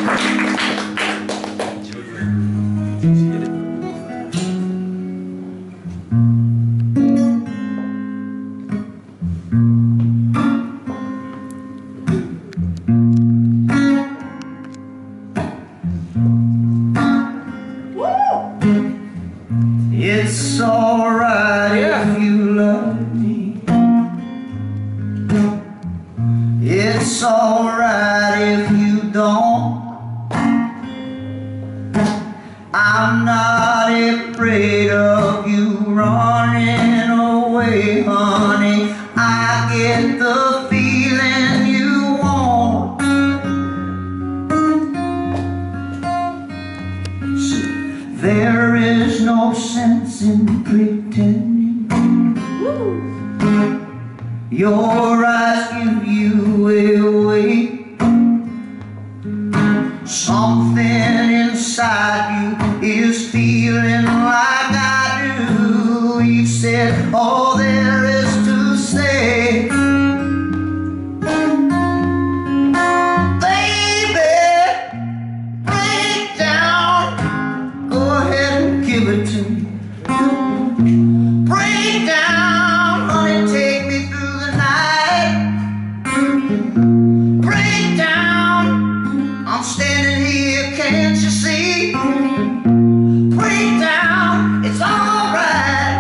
It's alright if you love me. It's alright if you don't. I'm not afraid of you running away, honey. I get the feeling you want. There is no sense in pretending. Your eyes give you away. Something inside you is feeling like I do. You said all there is to say. Give it to me. Break down, honey, take me through the night. Break down, I'm standing here, can't you see? Break down, it's alright.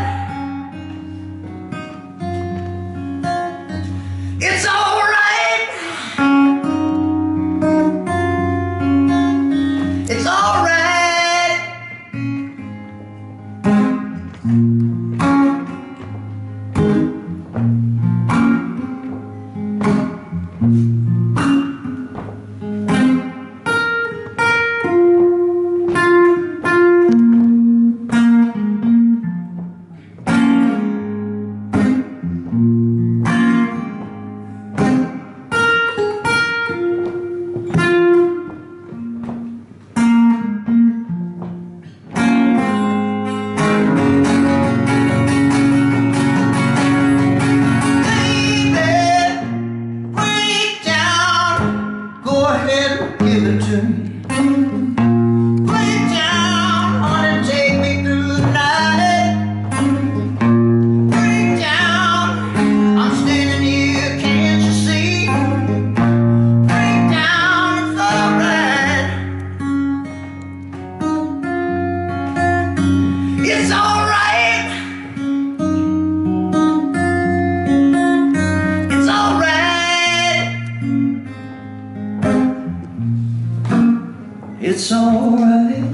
It's alright. It's alright. Give it to me. Break down, honey, take me through the night. Break down, I'm standing here, can't you see? Break down, it's alright. It's alright. It's alright. It's alright.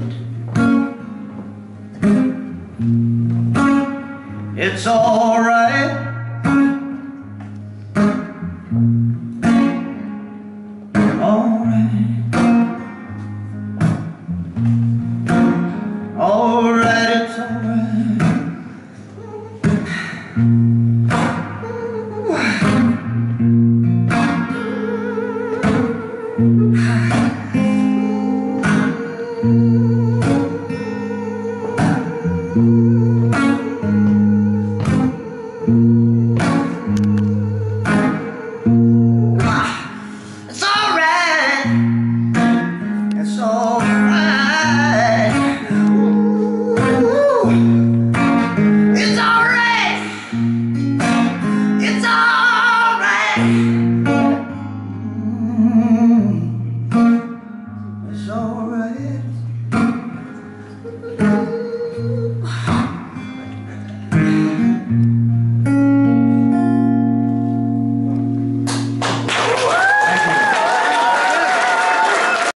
It's alright. Alright. Alright, it's alright. It's alright.